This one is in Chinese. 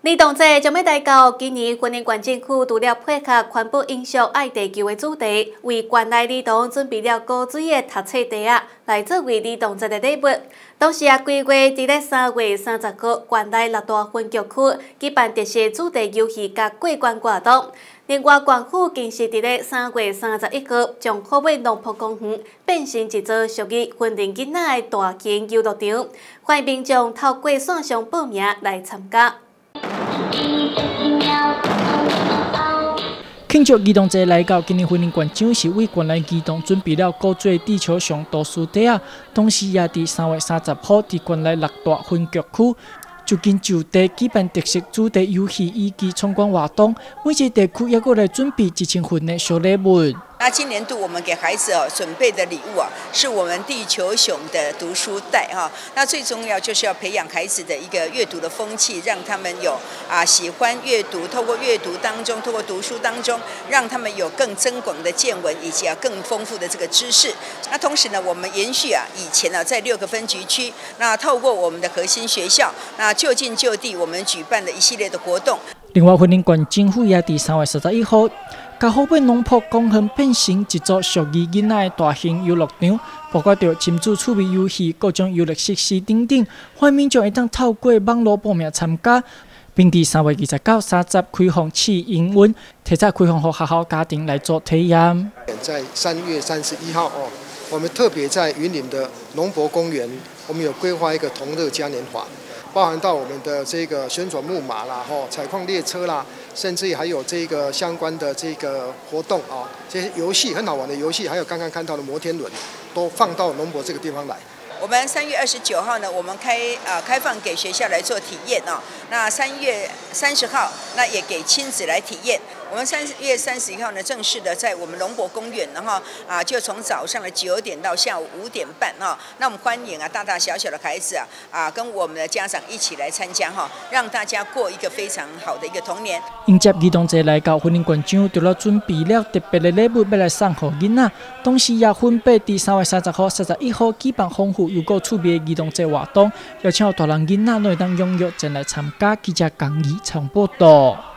儿童节将要来到，今年云林县政府除了配合环保影响爱地球的主题，为县内儿童准备了高水的读册袋啊，来作为儿童节的礼物。同时啊，规划伫咧3月30号，县内6大分局区举办特色主题游戏甲过关活动。另外，县府更是伫咧3月31号，将好尾农圃公园变成一座属于云林囡仔的大型游乐场，欢迎民众透过线上报名来参加。 庆祝儿童节来到，今年云林县长是为县内儿童准备了高做地球上图书袋啊，同时也伫3月30号伫县内6大分局区就近就地举办特色主题游戏以及参观活动，每一个地区也过来准备1000份的小礼物。 那今年度我们给孩子准备的礼物是我们地球熊的读书袋那最重要就是要培养孩子的一个阅读的风气，让他们有喜欢阅读，透过阅读当中，透过读书当中，让他们有更增广的见闻以及更丰富的这个知识。那同时呢，我们延续以前在6个分局区，那透过我们的核心学校，那就近就地我们举办的一系列的活动。 另外，云林县政府也伫3月31号。甲好尾农圃公园变成一座属于囡仔的大型游乐场，包括着亲子趣味游戏、各种游乐设施等等，欢迎民众会当透过网络报名参加，并伫3月29、30开放试营运，提早开放给学校家庭来做体验。 在3月31号我们特别在云林的农博公园，我们有规划一个同乐嘉年华。包含到我们的这个旋转木马啦、采矿列车啦，甚至还有这个相关的这个活动这些游戏很好玩的游戏，还有刚刚看到的摩天轮，都放到农博这个地方来。 我们3月29号呢，我们开放给学校来做体验那3月30号，那也给亲子来体验。我们3月31号呢，正式的在我们农博公园，然后就从早上的9点到下午5点半那我们欢迎大大小小的孩子跟我们的家长一起来参加让大家过一个非常好的一个童年。 迎接儿童节来到，云林县长除了准备了特别的礼物要来送给囡仔，同时也分别伫3月30号、31号举办丰富又够趣味的儿童节活动，邀请大人囡仔都会当踊跃前来参加。记者江怡采访报道。